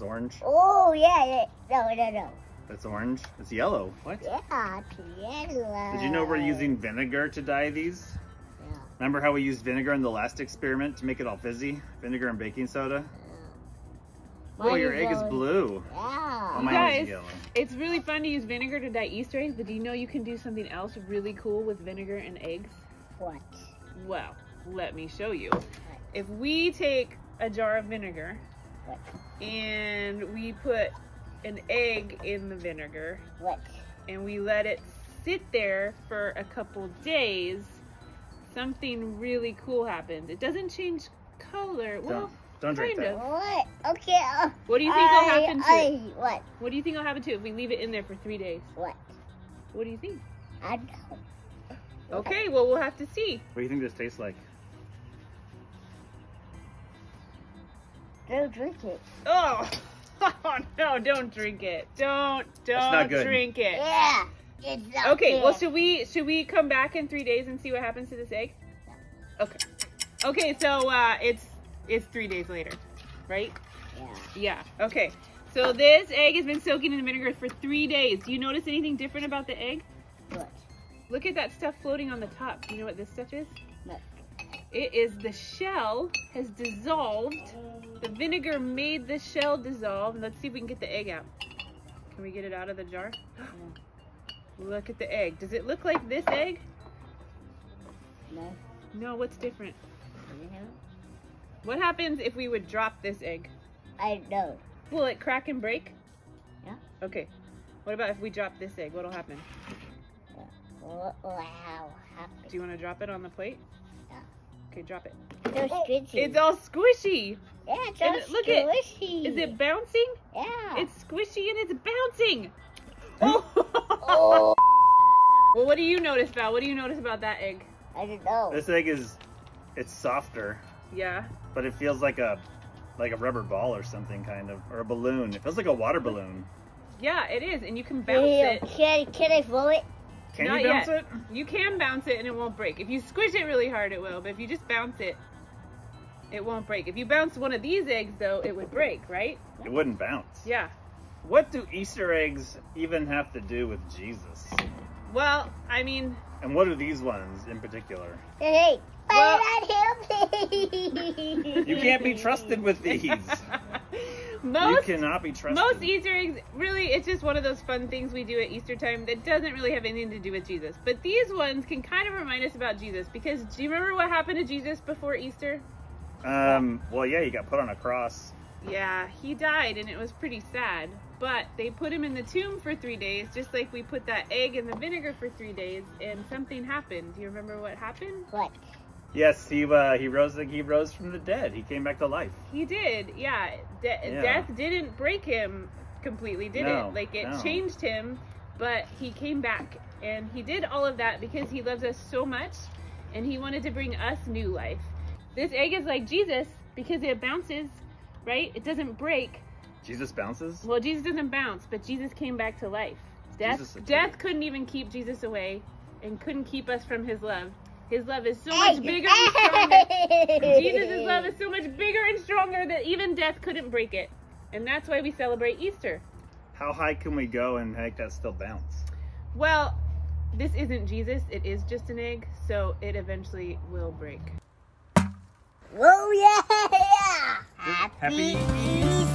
orange? Oh, yeah. No. It's orange. It's yellow. What? Yeah, it's yellow. Did you know we're using vinegar to dye these? Yeah. Remember how we used vinegar in the last experiment to make it all fizzy? Vinegar and baking soda? Oh, your egg is blue. Yeah. Oh, You mine is guys, yellow. it's really fun to use vinegar to dye Easter eggs, but do you know you can do something else really cool with vinegar and eggs? What? Well, let me show you. If we take a jar of vinegar What? and we put an egg in the vinegar What? and we let it sit there for a couple days, something really cool happens. It doesn't change color. Well, Don't drink kind that. of. What? Okay. What do you think will happen to it? What? What do you think will happen to it if we leave it in there for 3 days? What? What do you think? I know. Okay, well, we'll have to see. What do you think this tastes like? Don't drink it. Oh, oh no, don't drink it. Don't not good. drink it. Yeah. It's not Okay, good. well, should we come back in 3 days and see what happens to this egg? Okay. Okay, so it's 3 days later, right? Yeah. Yeah. Okay. So this egg has been soaking in vinegar for 3 days. Do you notice anything different about the egg? What? Look at that stuff floating on the top. Do you know what this stuff is? What? It is the shell has dissolved. The vinegar made the shell dissolve. Let's see if we can get the egg out. Can we get it out of the jar? Look at the egg. Does it look like this egg? No. No, what's different? No. What happens if we would drop this egg? I know. Will it crack and break? Yeah. Okay. What about if we drop this egg? What'll happen? Wow. Do you want to drop it on the plate? Yeah. Okay, drop it. So squishy. It's all squishy. Yeah, it's And all look at- squishy. Is it bouncing? Yeah. It's squishy and it's bouncing. Oh. Oh. Well, what do you notice, Val? What do you notice about that egg? I don't know. This egg it's softer, Yeah. but it feels like a rubber ball or something kind of, or a balloon. It feels like a water balloon. Yeah, it is, and you can bounce it. Can I blow it? Can Not you bounce yet. it? You can bounce it and it won't break. If you squish it really hard, it will. But if you just bounce it, it won't break. If you bounce one of these eggs, though, it would break, right? It wouldn't bounce. Yeah. What do Easter eggs even have to do with Jesus? Well, I mean, And what are these ones in particular? Hey, Well- why not help me? You can't be trusted with these. You most cannot be trusted. Most Easter eggs, really, it's just one of those fun things we do at Easter time that doesn't really have anything to do with Jesus. But these ones can kind of remind us about Jesus, because do you remember what happened to Jesus before Easter? Well, yeah, he got put on a cross. Yeah, he died, and it was pretty sad. But they put him in the tomb for 3 days, just like we put that egg in the vinegar for 3 days, and something happened. Do you remember what happened? What? Yes, he rose from the dead. He came back to life. He did, yeah. Death didn't break him completely, did No, it? Like, it no. changed him, but he came back. And he did all of that because he loves us so much, and he wanted to bring us new life. This egg is like Jesus because it bounces, right? It doesn't break. Jesus bounces? Well, Jesus doesn't bounce, but Jesus came back to life. Jesus Death couldn't even keep Jesus away and couldn't keep us from his love. His love is so much bigger and stronger. Jesus' love is so much bigger and stronger that even death couldn't break it. And that's why we celebrate Easter. How high can we go and make that still bounce? Well, this isn't Jesus. It is just an egg, so it eventually will break. Oh yeah! Happy Easter!